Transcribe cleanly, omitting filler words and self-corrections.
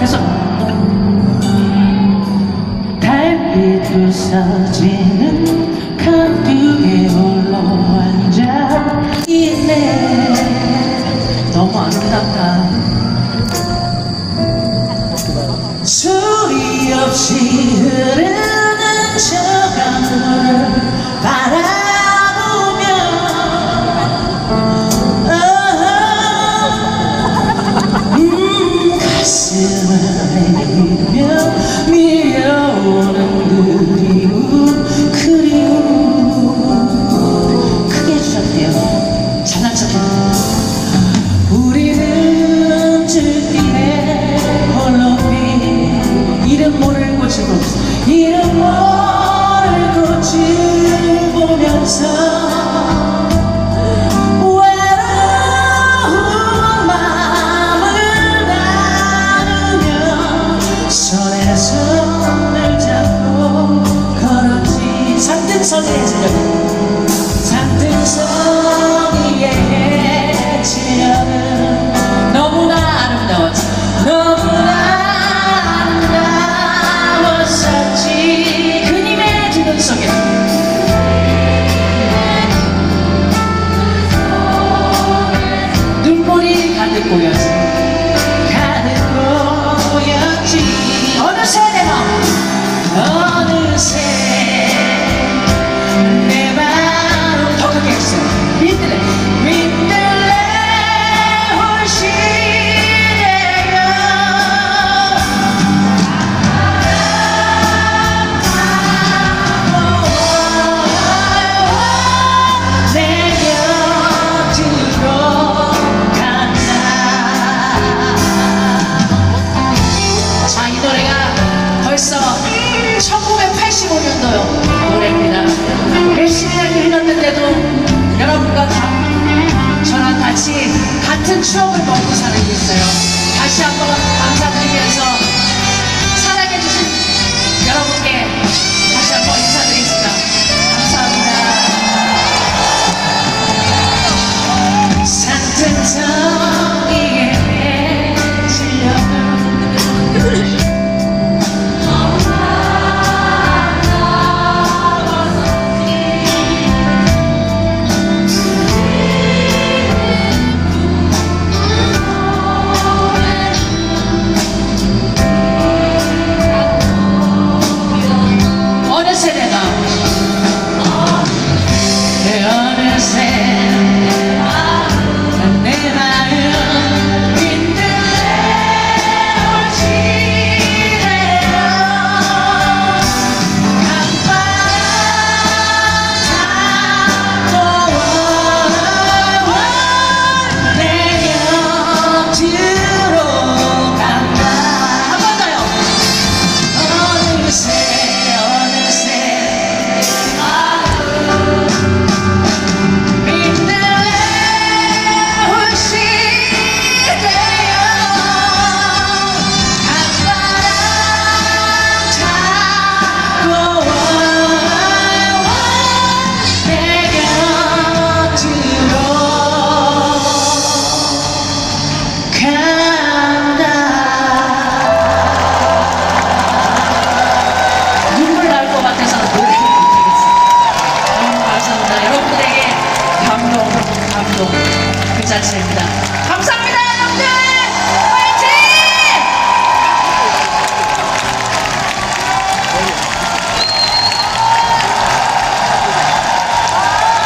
그래서 달빛 부서지는 강둑에 홀로 앉아 있네. 너무 아름답다. 소리 없이 흐르는 저 강물을 바라보며 가슴을 내리며 밀려오는 그리움 크게 해주셨대요. 잘난 척했는데 우리는 들길에 홀로 이름 모를 꽃을 보면서 이름 모를 꽃을 보면서 외로운 마음을 나누며 손에 손을 잡고 걸었지. 산등성이에 해지려고 산등성이에 해지려는 너무나 아름다웠지. 너무나 눈물이 가득 고였지. 가득 고였지. 어느새 내 마음 어느새 내 마음 더 크게 해주세요. 민들레 민들레 홀씨내려 내 곁으로 벌써 1985년도 노래입니다. 몇십 년이 흘렀는데도 여러분과 저랑 같이 같은 추억을 먹고 사는 게 있어요. 다시 한번 감사드리면서 사랑해주신 여러분께 다시 한번 인사드리겠습니다. 감사합니다. 산등성이에 질려는 그 자체입니다.